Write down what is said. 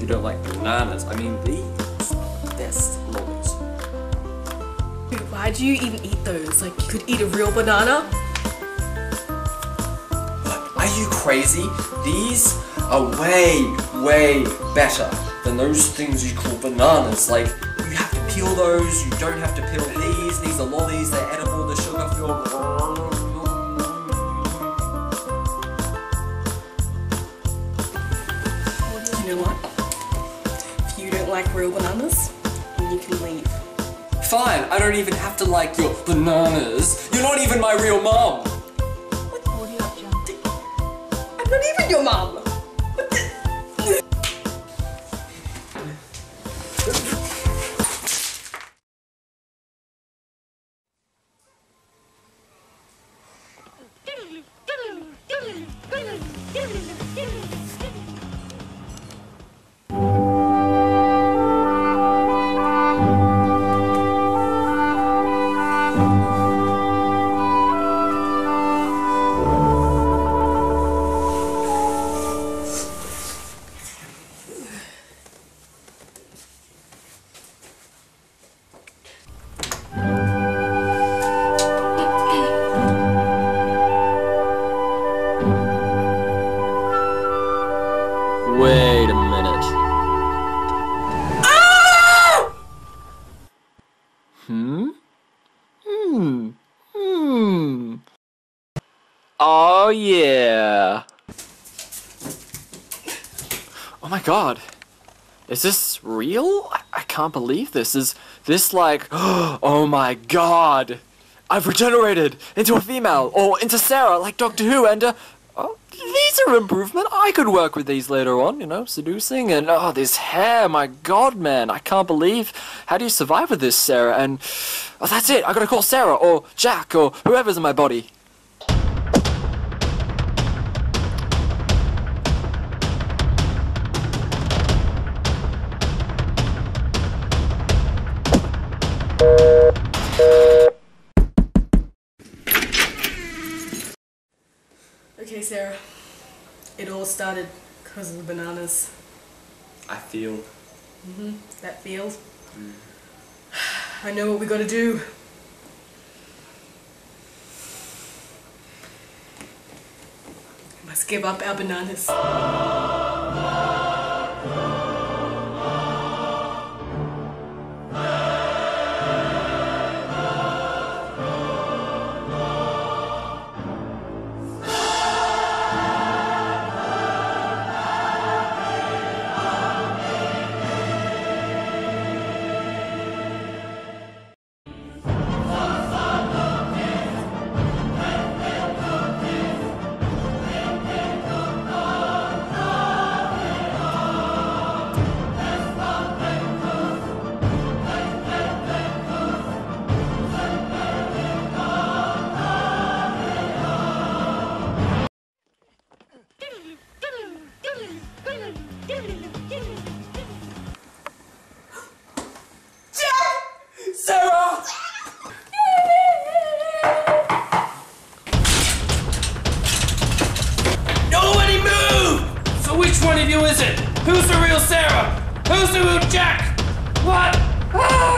you don't like bananas. I mean, these, best lollies. Dude, why do you even eat those? Like, you could eat a real banana? Are you crazy? These are way, way better than those things you call bananas. Like, you have to peel those, you don't have to peel these. These are lollies, they're edible, the sugar filled. You know what? If you don't like real bananas, then you can leave. Fine, I don't even have to like your bananas. You're not even my real mom. What are you up, John? I'm not even your mom. Wait a minute. Oh yeah. Oh my god. Is this real? I can't believe this. Is this like, oh my god. I've regenerated into a female, or into Sarah, like Doctor Who, and oh, these are improvement. I could work with these later on, you know, seducing, and oh, this hair, my god, man, I can't believe. How do you survive with this, Sarah? And oh, that's it. I gotta call Sarah or Jack or whoever's in my body. Okay, Sarah. It all started because of the bananas. I feel. That feels. I know what we gotta do. We must give up our bananas. Sarah! Nobody move! So which one of you is it? Who's the real Sarah? Who's the real Jack? What? Ah!